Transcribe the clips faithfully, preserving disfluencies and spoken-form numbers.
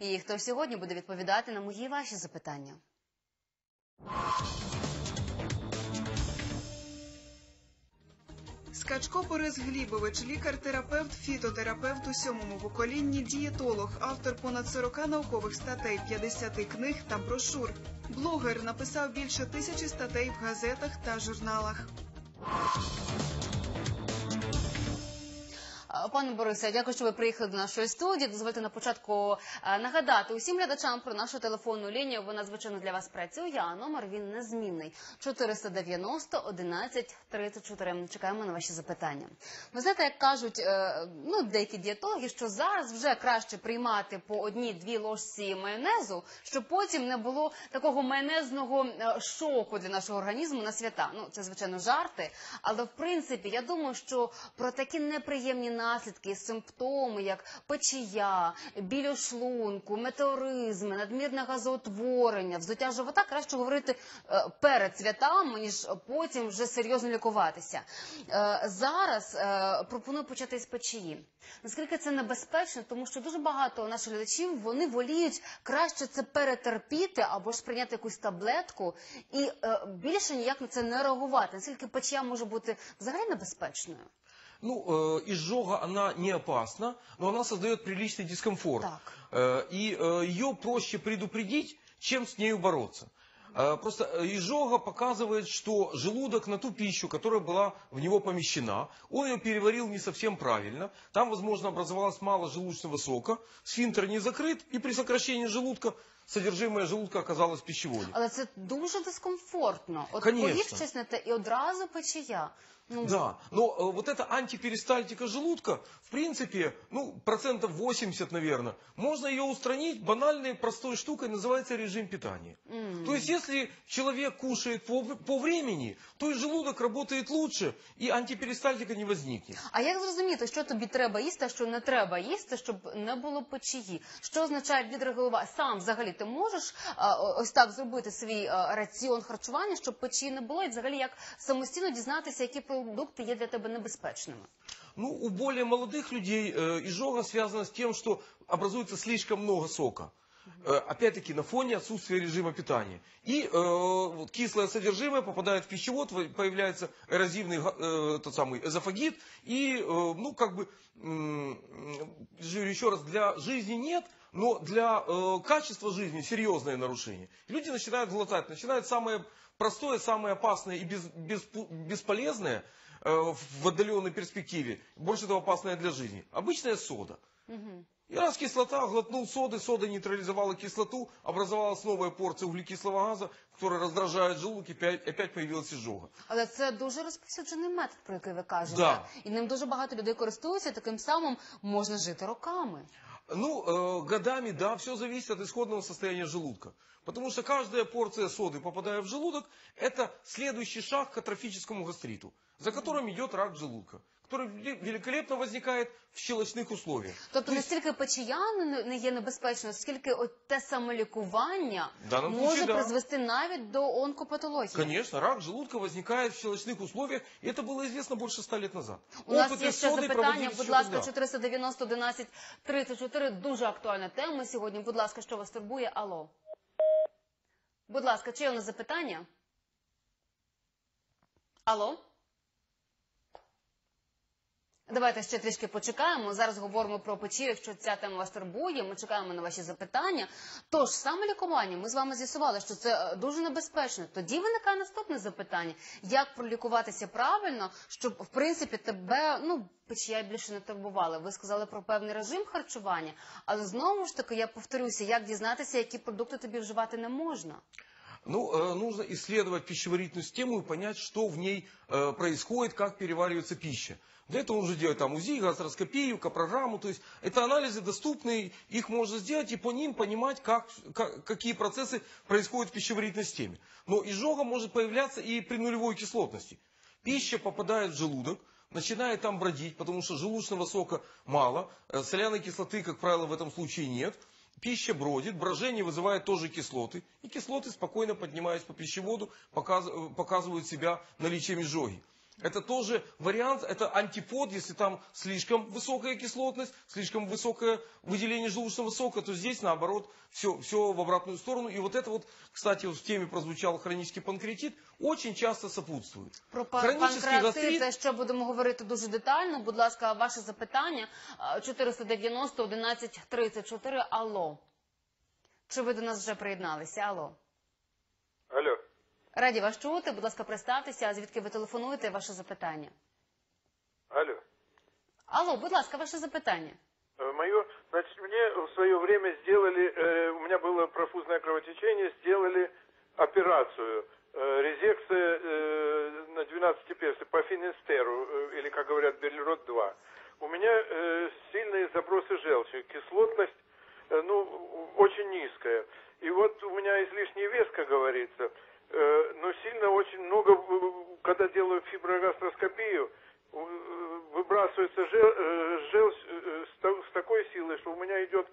І хто сьогодні буде відповідати на мої і ваші запитання? Скачко Борис Глібович, лікар-терапевт, фітотерапевт у сьомому поколінні, дієтолог, автор понад сорока наукових статей, п'ятдесяти книг та брошур. Блогер, написав більше тисячі статей в газетах та журналах. Пане Борисе, дякую, що ви приїхали до нашої студії. Дозвольте на початку нагадати усім глядачам про нашу телефонну лінію. Вона, звичайно, для вас працює, а номер він незмінний. чотириста дев'яносто одинадцять тридцять чотири. Чекаємо на ваші запитання. Ви знаєте, як кажуть ну, деякі дієтологи, що зараз вже краще приймати по одній-дві ложці майонезу, щоб потім не було такого майонезного шоку для нашого організму на свята. Ну, це, звичайно, жарти, але, в принципі, я думаю, що про такі неприємні наслідки, симптоми, як печія, біль у шлунку, метеоризми, надмірне газоутворення, вздуття живота, краще говорити е, перед святами, ніж потім вже серйозно лікуватися. Е, зараз е, пропоную почати з печії. Наскільки це небезпечно, тому що дуже багато наших глядачів, вони воліють краще це перетерпіти або ж прийняти якусь таблетку і е, більше ніяк на це не реагувати. Наскільки печія може бути взагалі небезпечною? Ну, э, изжога, она не опасна, но она создает приличный дискомфорт. Э, и э, ее проще предупредить, чем с нею бороться. Э, просто изжога показывает, что желудок на ту пищу, которая была в него помещена, он ее переварил не совсем правильно. Там, возможно, образовалось мало желудочного сока, сфинктер не закрыт, и при сокращении желудка содержимое желудка оказалось в пищеводе. Але це дуже дискомфортно. От Конечно. поїв щось не те, і одразу печія. Ну... Да, но э, вот эта антиперистальтика желудка, в принципе, ну, процентов восемьдесят, наверное, можно ее устранить банальной, простой штукой, называется режим питания. Mm. То есть, если человек кушает по, по времени, то и желудок работает лучше, и антиперистальтика не возникнет. А як зрозуміти, що тобі треба їсти, а що не треба їсти, щоб не було печії? Що означає відрегулювати? Сам взагалі ти можеш а, ось так зробити свій а, раціон харчування, щоб печії не було? І взагалі як самостійно дізнатися, які продукты є для тебе небезпечними? Ну, у более молодых людей э, изжога связана с тем, что образуется слишком много сока. Э, опять-таки, на фоне отсутствия режима питания. И э, вот, кислое содержимое попадает в пищевод, появляется эрозивный э, тот самый эзофагит. И, э, ну, как бы, э, еще раз, для жизни нет, но для э, качества жизни серьезное нарушение. Люди начинают глотать, начинают самое простое, самое опасное и без, без, бесполезное э, в отдаленной перспективе, больше того опасное для жизни. Обычная сода. Угу. И раз кислота, глотнул соды, сода нейтрализовала кислоту, образовалась новая порция углекислого газа, которая раздражает желудок, и опять, опять появилась изжога. Але це дуже розповсюджений метод, про який ви кажете. Да. І ним дуже багато людей користуються, таким самим можна жити роками. Ну, э, годами, да, все зависит от исходного состояния желудка. Потому что каждая порция соды, попадая в желудок, это следующий шаг к атрофическому гастриту, за которым идет рак желудка, который великолепно возникает в щелочных условиях. Тобто не стільки печія не є небезпечною, скільки от те самолікування може случае, да. призвести навіть до онкопатології. Конечно, рак желудка возникает в щелочных условиях, и это было известно больше ста лет назад. У нас є ще запитання, будь ласка, чотириста дев'яносто одинадцять тридцять чотири, дуже актуальна тема сьогодні. Будь ласка, що вас турбує? Алло. Будь ласка, чи є у нас запитання? Алло? Давайте ще трішки почекаємо. Зараз говоримо про печію, якщо ця тема вас турбує. Ми чекаємо на ваші запитання. Тож, саме лікування, ми з вами з'ясували, що це дуже небезпечно. Тоді виникає наступне запитання. Як пролікуватися правильно, щоб, в принципі, тебе, ну, печія більше не турбувала? Ви сказали про певний режим харчування, але знову ж таки, я повторюся, як дізнатися, які продукти тобі вживати не можна? Ну, э, нужно исследовать пищеварительную систему и понять, что в ней э, происходит, как переваривается пища. Для этого нужно делать там УЗИ, гастроскопию, капрограмму. То есть это анализы доступные, их можно сделать и по ним понимать, как, как, какие процессы происходят в пищеварительной системе. Но изжога может появляться и при нулевой кислотности. Пища попадает в желудок, начинает там бродить, потому что желудочного сока мало, соляной кислоты, как правило, в этом случае нет. Пища бродит, брожение вызывает тоже кислоты. И кислоты, спокойно поднимаясь по пищеводу, показывают себя наличием изжоги. Это тоже вариант, это антипод, если там слишком высокая кислотность, слишком высокое выделение желудочного сока, то здесь наоборот все, все в обратную сторону. И вот это вот, кстати, вот в теме прозвучал хронический панкреатит, очень часто сопутствует. Про панкреатит, за що будемо говорити дуже детально. Будь ласка, ваше запитання чотириста дев'яносто одинадцять тридцять чотири. Алло. Чи ви до нас вже приєдналися? Алло. Алло. Раді вас чути. Будь ласка, представтеся, звідки ви телефонуєте, ваше запитання. Алло. Алло, будь ласка, ваше запитання. Мое, значит, мне в свое время сделали, э, у меня было профузное кровотечение, сделали операцию, э, резекция э, на двенадцатиперстной по финистеру, э, или, как говорят, Берлирот два. У меня э, сильные забросы желчи, кислотность, э, ну, очень низкая. И вот у меня излишний вес, как говорится, э, но сильно очень много, когда делаю фиброгастроскопию, выбрасывается жел, желчь с такой силой, что у меня идет,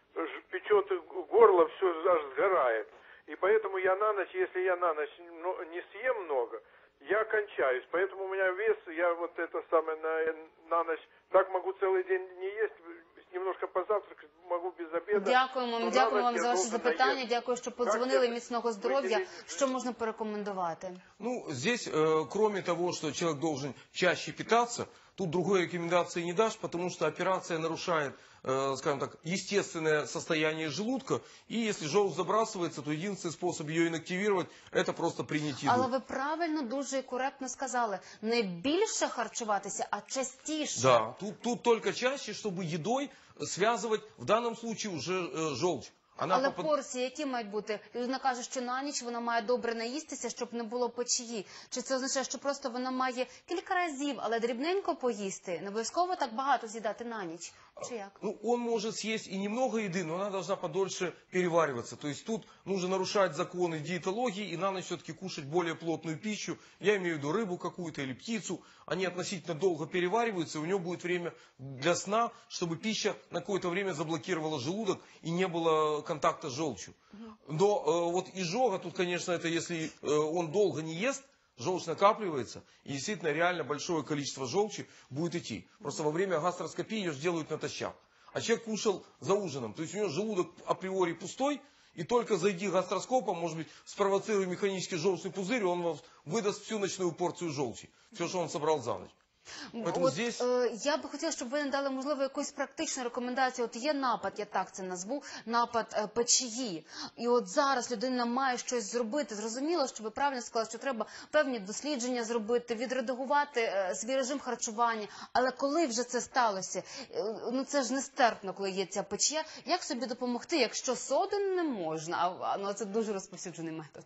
печет горло, все аж сгорает. И поэтому я на ночь, если я на ночь не съем много, я кончаюсь. Поэтому у меня вес, я вот это самое на, на ночь, так могу целый день не есть, немножко позавтракать, могу без обеда. Дякуємо вам, дякую вам за ваше запитання, дякую, що подзвонили, міцного здоров'я. Що можна порекомендувати? Ну, здесь, э, кроме того, что человек должен чаще питаться, тут другой рекомендации не дашь, потому что операция нарушает, э, скажем так, естественное состояние желудка, и если желчь забрасывается, то единственный способ ее инактивировать, это просто принять еду. Але ви правильно, дуже коректно сказали, не більше харчуватися, а частіше. Да, тут, тут только чаще, чтобы едой связывать, в данном случае, уже э, желчь. Она Але попад... порції, які мають бути? Людина каже, що на ніч вона має добре наїстися, щоб не було печії. Чи це означає, що просто вона має кілька разів, але дрібненько поїсти? Не обов'язково так багато з'їдати на ніч? Чи як? Ну, он может съесть и немного еды, но она должна подольше перевариваться. То есть тут нужно нарушать законы диетологии и на ночь все-таки кушать более плотную пищу. Я имею в виду рыбу какую-то или птицу. Они относительно долго перевариваются, и у него будет время для сна, чтобы пища на какое-то время заблокировала желудок и не было контакта с желчью. Но э, вот изжога, тут, конечно, это если э, он долго не ест, желчь накапливается, и действительно реально большое количество желчи будет идти. Просто во время гастроскопии ее же делают натощак. А человек кушал за ужином, то есть у него желудок априори пустой, и только зайди гастроскопом, может быть, спровоцируя механический желчный пузырь, он вам выдаст всю ночную порцию желчи. Все, что он собрал за ночь. От, здесь... е, я би хотіла, щоб ви надали, можливо, якусь практичну рекомендацію. От є напад, я так це назву, напад е, печії. І от зараз людина має щось зробити. Зрозуміло, що ви правильно сказали, що треба певні дослідження зробити, відредагувати е, свій режим харчування. Але коли вже це сталося, е, ну це ж нестерпно, коли є ця печія. Як собі допомогти, якщо соду не можна? А, ну, це дуже розповсюджений метод.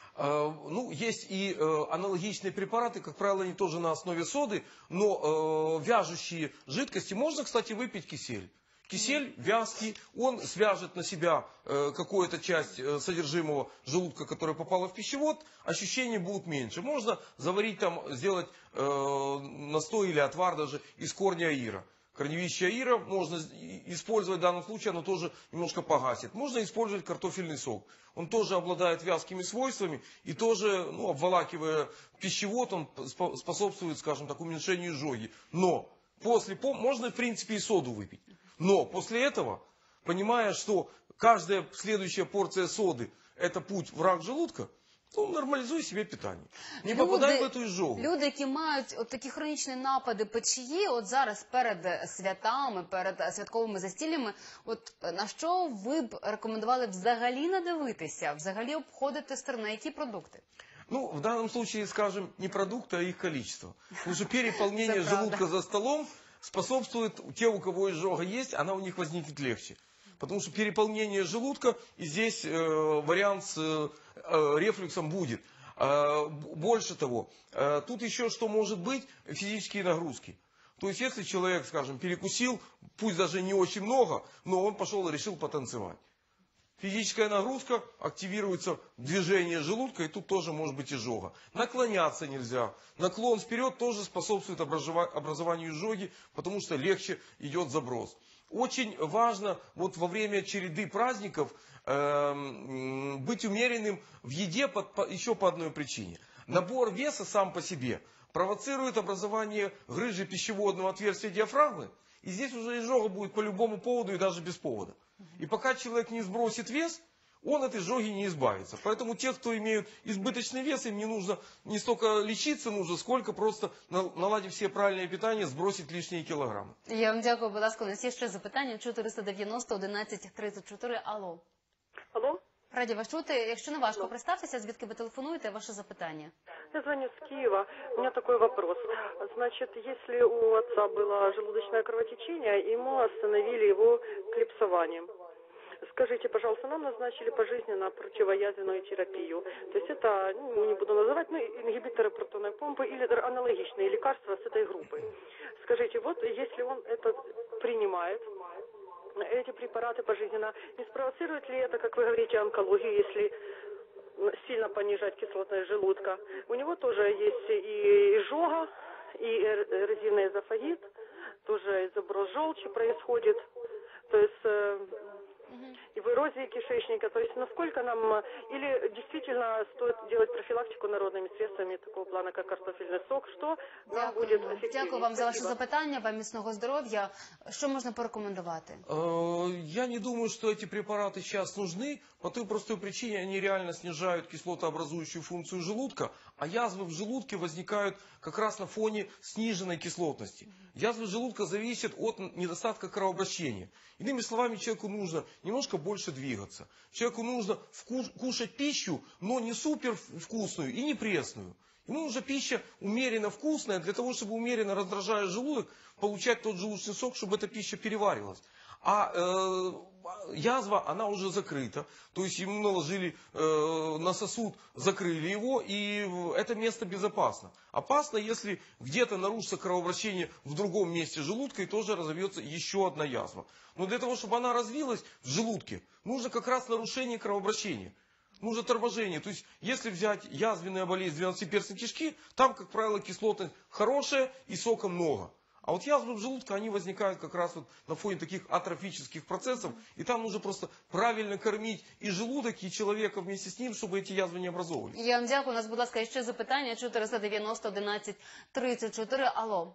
Ну, есть и э, аналогичные препараты, как правило, они тоже на основе соды, но э, вяжущие жидкости. Можно, кстати, выпить кисель. Кисель вязкий, он свяжет на себя э, какую-то часть э, содержимого желудка, которое попало в пищевод, ощущения будут меньше. Можно заварить там, сделать э, настой или отвар даже из корня аира. Корневище аира можно использовать в данном случае, оно тоже немножко погасит. Можно использовать картофельный сок. Он тоже обладает вязкими свойствами и тоже, ну, обволакивая пищевод, он способствует, скажем так, уменьшению изжоги. Но после, можно в принципе и соду выпить. Но после этого, понимая, что каждая следующая порция соды это путь в рак желудка, ну, нормалізуй собі питання. Не люди, попадай в эту изжогу. Люди, які мають от такі хронічні напади печії, от зараз перед святами, перед святковими застіллями, от на що ви б рекомендували взагалі не дивитися, взагалі обходити сторони, які продукти? Ну, в данном случае, скажем, не продукты, а их количество. Потому что переполнение желудка за столом способствует, те, у кого изжога есть, она у них возникнет легче. Потому что переполнение желудка, и здесь э, вариант с э, рефлюксом будет. Э, больше того, э, тут еще что может быть, физические нагрузки. То есть, если человек, скажем, перекусил, пусть даже не очень много, но он пошел и решил потанцевать. Физическая нагрузка, активируется движение желудка, и тут тоже может быть изжога. Наклоняться нельзя. Наклон вперед тоже способствует образованию изжоги, потому что легче идет заброс. Очень важно вот во время череды праздников э, быть умеренным в еде под, по, еще по одной причине. Набор веса сам по себе провоцирует образование грыжи пищеводного отверстия диафрагмы. И здесь уже изжога будет по любому поводу и даже без повода. И пока человек не сбросит вес, он от изжоги не избавится. Поэтому те, кто имеют избыточный вес, им не нужно не столько лечиться нужно, сколько просто, наладив все правильное питание, сбросить лишние килограммы. Я вам дякую, будь ласка. У нас є ще запитання. чотириста дев'яносто одинадцять тридцять чотири. Алло. Алло, Раді вас чути. Якщо не важко, представтеся, звідки ви телефонуєте, ваше запитання. я звоню с Киева. У меня такой вопрос. Значит, если у отца было желудочное кровотечение, ему остановили его клипсованием. Скажите, пожалуйста, нам назначили пожизненно противоязвенную терапию. То есть это, ну, не буду называть, ну, ингибиторы протонной помпы или аналогичные лекарства с этой группы. Скажите, вот если он это принимает, эти препараты пожизненно, не спровоцирует ли это, как вы говорите, онкологию, если сильно понижать кислотность желудка? У него тоже есть и изжога, и эрозивный эзофагит, тоже заброс желчи происходит, то есть и в эрозии кишечника. То есть насколько нам, или действительно стоит делать профилактику народными средствами такого плана, как картофельный сок, что нам будет Дякую. эффективнее? Дякую вам за ваше Спасибо. запитання, вам міцного здоров'я. Що можна порекомендувати? Э, Я не думаю, что эти препараты сейчас нужны, по той простой причине они реально снижают кислотообразующую функцию желудка, а язвы в желудке возникают как раз на фоне сниженной кислотности. Язвы желудка зависят от недостатка кровообращения. Иными словами, человеку нужно немножко больше двигаться. Человеку нужно вкус- кушать пищу, но не супер вкусную и не пресную. Ему нужна пища умеренно вкусная, для того, чтобы умеренно раздражая желудок, получать тот желудочный сок, чтобы эта пища переваривалась. А э, язва, она уже закрыта, то есть ему наложили э, на сосуд, закрыли его, и это место безопасно. Опасно, если где-то нарушится кровообращение в другом месте желудка, и тоже разовьется еще одна язва. Но для того, чтобы она развилась в желудке, нужно как раз нарушение кровообращения. Нужно торможение. То есть, если взять язвенная болезнь двенадцатиперстной кишки, там, как правило, кислотность хорошая и сока много. А вот язвы в желудке, они возникают как раз вот на фоне таких атрофических процессов. И там нужно просто правильно кормить и желудок, и человека вместе с ним, чтобы эти язвы не образовывались. Я вам дякую. У нас, будь ласка, ще запитання. чотириста дев'яносто одинадцять тридцять чотири. Алло.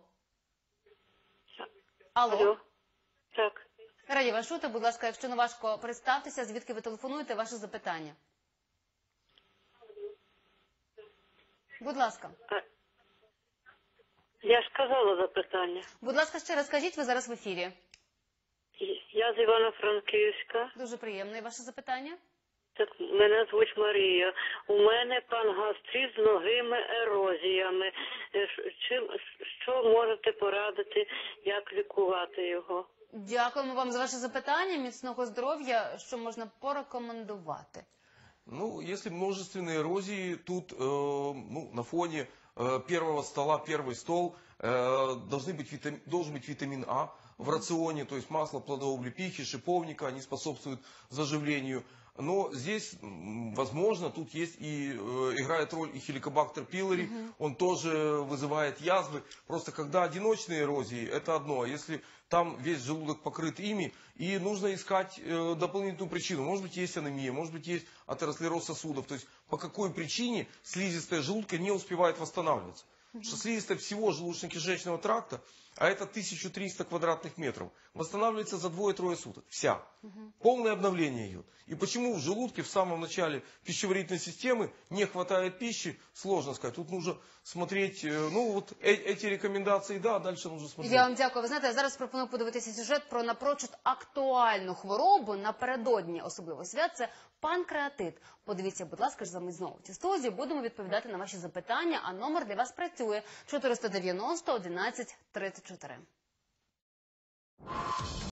Алло. Алло. Так. Раді вас чути. Будь ласка, якщо не важко, представтеся, звідки ви телефонуєте, ваше запитання. Будь ласка. Я ж сказала запитання. Будь ласка, ще раз скажіть, ви зараз в ефірі. Я з Івано-Франківська. Дуже приємне. І ваше запитання? Так, мене звуть Марія. У мене пангастрит з многими ерозіями. Е, ш- Чим, що можете порадити, як лікувати його? Дякуємо вам за ваше запитання. Міцного здоров'я. Що можна порекомендувати? Ну, если множественные эрозии, тут э, ну, на фоне э, первого стола, первый стол, э, должны быть витам- должен быть витамин А в рационе, то есть масло плодовой облепихи, шиповника, они способствуют заживлению. Но здесь, м, возможно, тут есть и э, играет роль и хеликобактер пилори, он тоже вызывает язвы. Просто когда одиночные эрозии, это одно, а если там весь желудок покрыт ими, и нужно искать э, дополнительную причину. Может быть, есть анемия, может быть, есть атеросклероз сосудов. То есть, по какой причине слизистая желудка не успевает восстанавливаться. Потому что слизистая всего желудочно-кишечного тракта, а это тысяча триста квадратных метров, восстанавливается за двое-трое суток. Вся. Полное обновление идет. И почему в желудке в самом начале пищеварительной системы не хватает пищи, сложно сказать. Тут нужно смотреть, э, ну вот э- эти рекомендации, да, а дальше нужно смотреть. Я вам дякую. Ви знаєте, я зараз пропоную подивитися сюжет про напрочуд актуальну хворобу напередодні особливо свят. Це панкреатит. Подивіться, будь ласка, ж за ми знову в цій студії. Будемо відповідати на ваші запитання, а номер для вас працює чотириста дев'яносто одинадцять тридцять чотири.